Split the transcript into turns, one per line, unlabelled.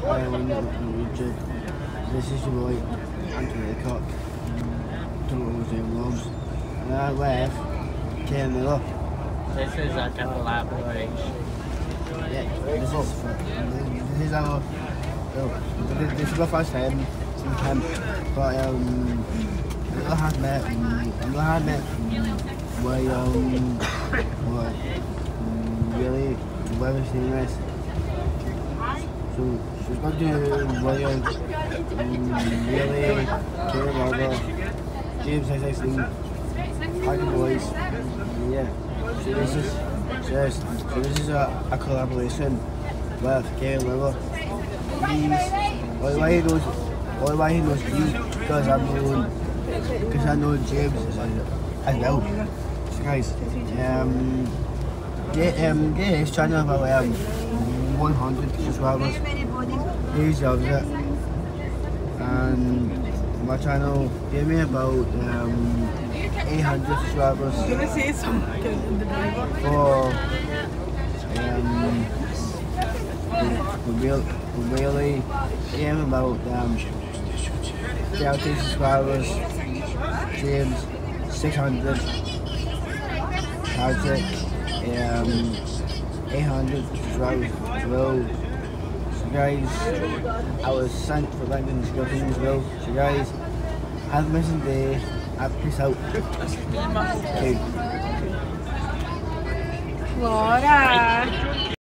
YouTube. This is your boy, Anthony the Cock. Don't know what doing vlogs. And I with Kieran Lover.
This is a collaboration.
Yeah, this is our. Well, this is our first time in camp, but I had met really well serious. So she's got to really Kieran Lover, James 16, Boyce. Yeah. So this is a collaboration with Kieran Lover. Why he knows me because I know James as well. So guys, get his channel about 100 subscribers. He loves it, and my channel gave me about 800 subscribers.
I'm gonna say something in the driver.
We really gave about 30 subscribers. James 600. Patrick 800 subscribers as well. So guys, I was sent for links in the description as well. So guys, have a amazing day. Peace out. Okay.
Flora!